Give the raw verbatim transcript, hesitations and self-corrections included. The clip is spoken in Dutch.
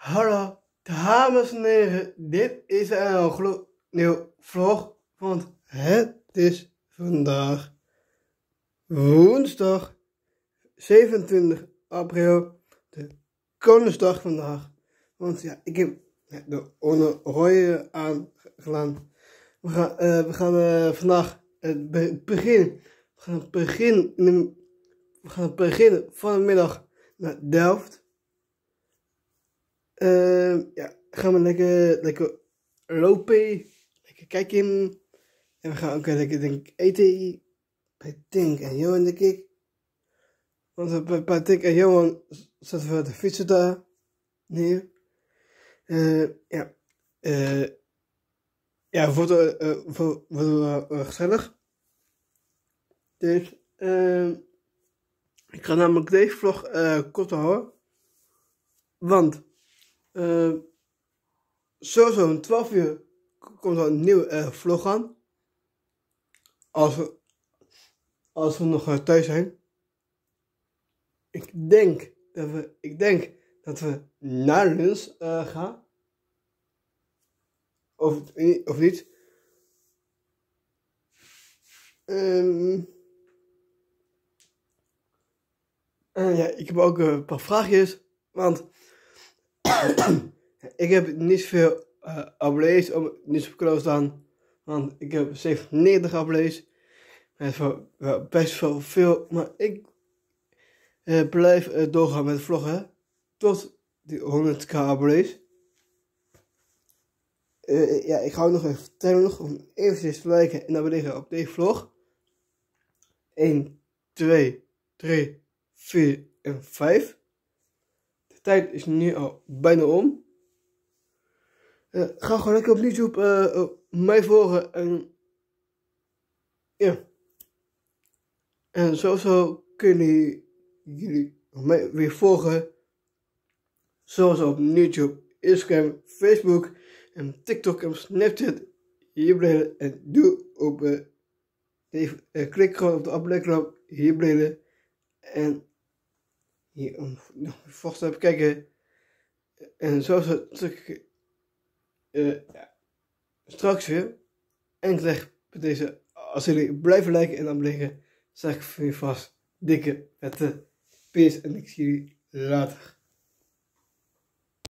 Hallo, dames en heren, dit is een gloednieuwe vlog, want het is vandaag woensdag zevenentwintig april, de Koningsdag vandaag. Want ja, ik heb de oranje aangedaan. We gaan, uh, we gaan uh, vandaag het be beginnen, we gaan het begin, we gaan het beginnen van de middag naar Delft. Uh, ja, gaan we lekker, lekker lopen, lekker kijken. En we gaan ook lekker denk ik, eten bij Tink en Johan, denk ik. Want bij, bij Tink en Johan zetten we de fietsen daar neer. Uh, ja, uh, ja, wordt uh, wordt uh, uh, gezellig. Dus, uh, ik ga namelijk deze vlog uh, kort houden. Want Uh, sowieso om twaalf uur komt er een nieuwe uh, vlog aan. Als we, als we nog uh, thuis zijn. Ik denk dat we, ik denk dat we naar lunch uh, gaan. Of, of niet. Um, en ja, ik heb ook uh, een paar vraagjes. Want ik heb niet zoveel uh, abonnees op niet zo kanaal staan, want ik heb zevenennegentig abonnees. Dat is wel, wel best wel veel, maar ik uh, blijf uh, doorgaan met vloggen tot die honderd k abonnees. Uh, ja, ik ga nog even vertellen nog om eventjes te liken en abonneren op deze vlog. een, twee, drie, vier en vijf. De tijd is nu al bijna om. Uh, ga gewoon lekker op YouTube uh, uh, mij volgen en ja. En sowieso kunnen jullie mij weer volgen. Zoals op YouTube, Instagram, Facebook en TikTok en Snapchat. Hier beneden en doe op uh, even, uh, klik gewoon op de abonneerknop hier beneden. En hier om nog vast even kijken. En zoals het uh, ja, straks weer. En ik zeg bij deze, als jullie blijven liken en abonneren, zeg ik voor je vast dikke vette peace en ik zie jullie later.